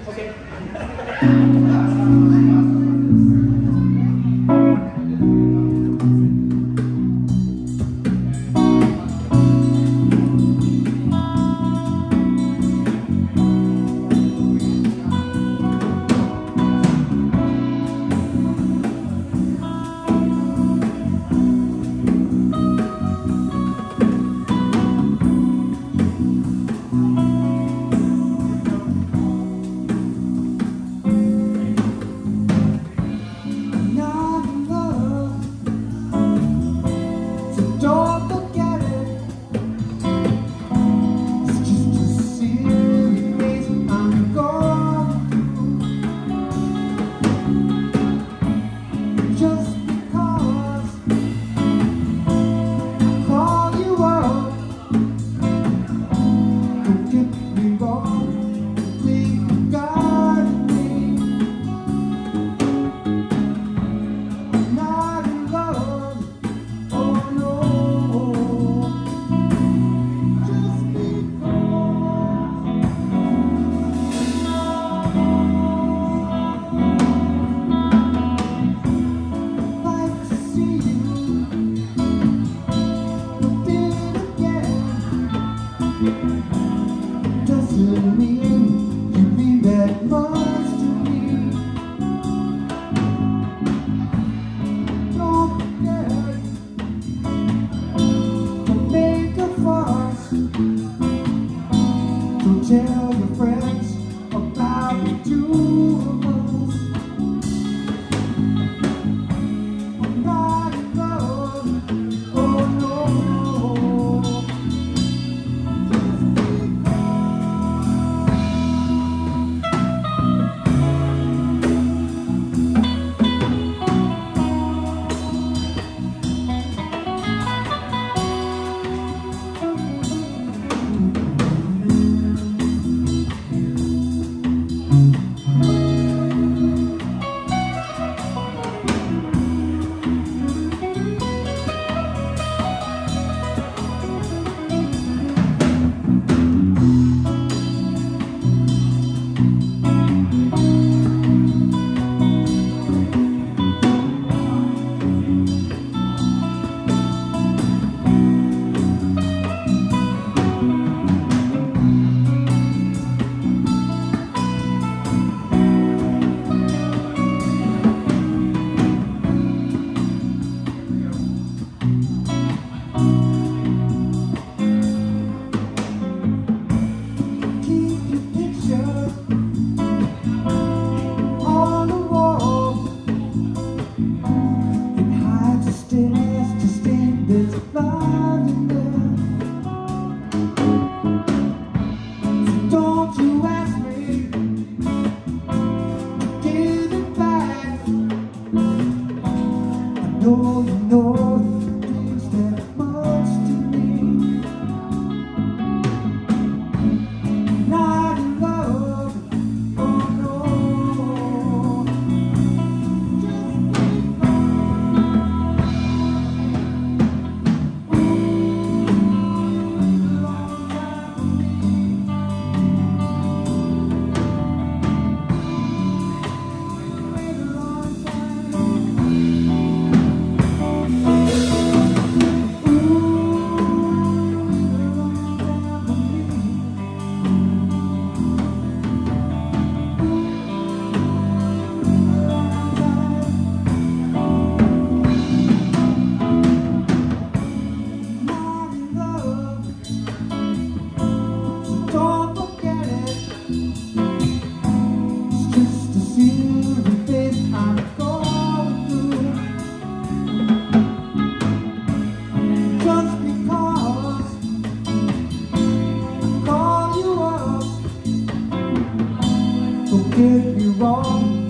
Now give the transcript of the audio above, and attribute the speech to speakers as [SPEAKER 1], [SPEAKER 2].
[SPEAKER 1] Okay.
[SPEAKER 2] Doesn't mean you mean that much to me. Don't forget to make a fuss. Don't tell your friends about the two of us. I'm not in love, oh no. No, you know it means that much to me. Not in love, oh no. Just keep on. Long time for me. Wait a long time. Don't get me wrong,